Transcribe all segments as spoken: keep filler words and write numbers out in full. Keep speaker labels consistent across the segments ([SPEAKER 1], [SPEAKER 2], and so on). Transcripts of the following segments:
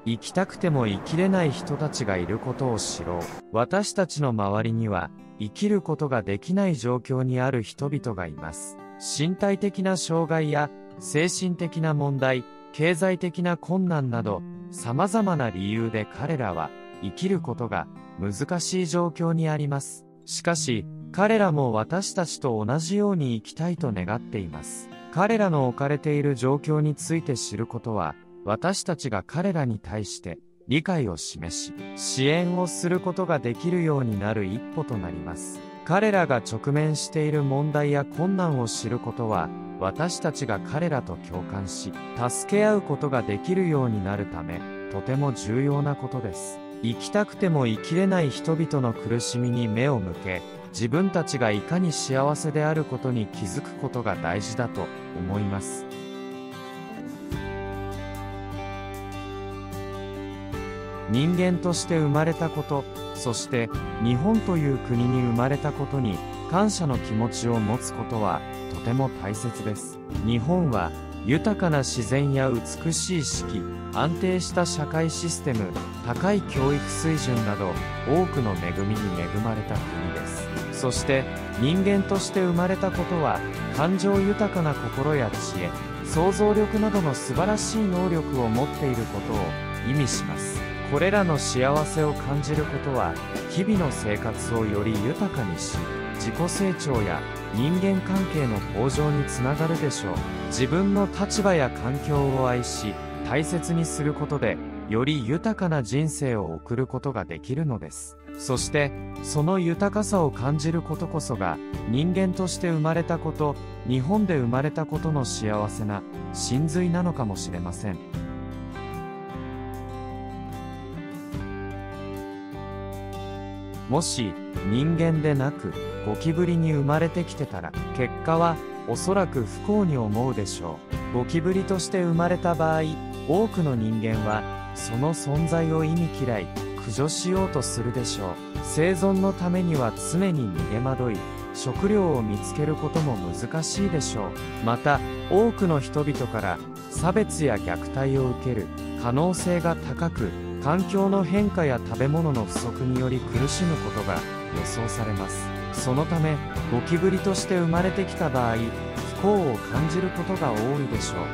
[SPEAKER 1] 生きたくても生きれない人たちがいることを知ろう。私たちの周りには、生きることができない状況にある人々がいます。身体的な障害や、精神的な問題、経済的な困難など、様々な理由で彼らは、生きることが難しい状況にあります。しかし、彼らも私たちと同じように生きたいと願っています。彼らの置かれている状況について知ることは、私たちが彼らに対して理解を示し、支援をすることができるようになる一歩となります。彼らが直面している問題や困難を知ることは、私たちが彼らと共感し、助け合うことができるようになるため、とても重要なことです。生きたくても生きれない人々の苦しみに目を向け、自分たちがいかに幸せであることに気づくことが大事だと思います。人間として生まれたこと、そして日本という国に生まれたことに感謝の気持ちを持つことはとても大切です。日本は豊かな自然や美しい四季、安定した社会システム、高い教育水準など多くの恵みに恵まれた国です。そして人間として生まれたことは感情豊かな心や知恵、想像力などの素晴らしい能力を持っていることを意味します。これらの幸せを感じることは日々の生活をより豊かにし、自己成長や人間関係の向上につながるでしょう。自分の立場や環境を愛し、大切にすることで、より豊かな人生を送ることができるのです。そして、その豊かさを感じることこそが、人間として生まれたこと、日本で生まれたことの幸せな真髄なのかもしれません。もし人間でなくゴキブリに生まれてきてたら、結果はおそらく不幸に思うでしょう。ゴキブリとして生まれた場合、多くの人間はその存在を忌み嫌い、駆除しようとするでしょう。生存のためには常に逃げ惑い、食料を見つけることも難しいでしょう。また、多くの人々から差別や虐待を受ける可能性が高く、環境の変化や食べ物の不足により苦しむことが予想されます。そのため、ゴキブリとして生まれてきた場合、不幸を感じることが多いでしょ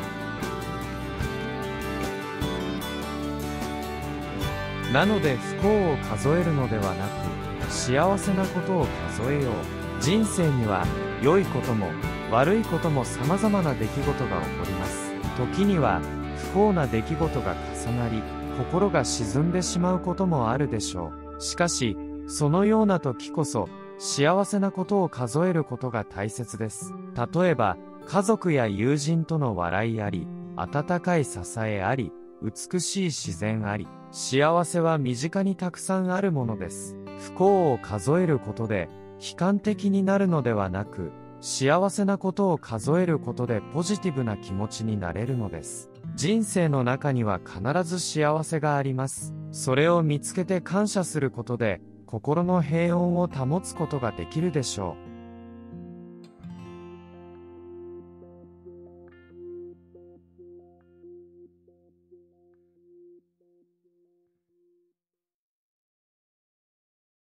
[SPEAKER 1] う。なので不幸を数えるのではなく、幸せなことを数えよう。人生には良いことも悪いことも様々な出来事が起こります。時には不幸な出来事が重なり、心が沈んでしまうこともあるでしょう。しかし、そのような時こそ、幸せなことを数えることが大切です。例えば、家族や友人との笑いあり、温かい支えあり、美しい自然あり、幸せは身近にたくさんあるものです。不幸を数えることで、悲観的になるのではなく、幸せなことを数えることでポジティブな気持ちになれるのです。人生の中には必ず幸せがあります。それを見つけて感謝することで、心の平穏を保つことができるでしょう。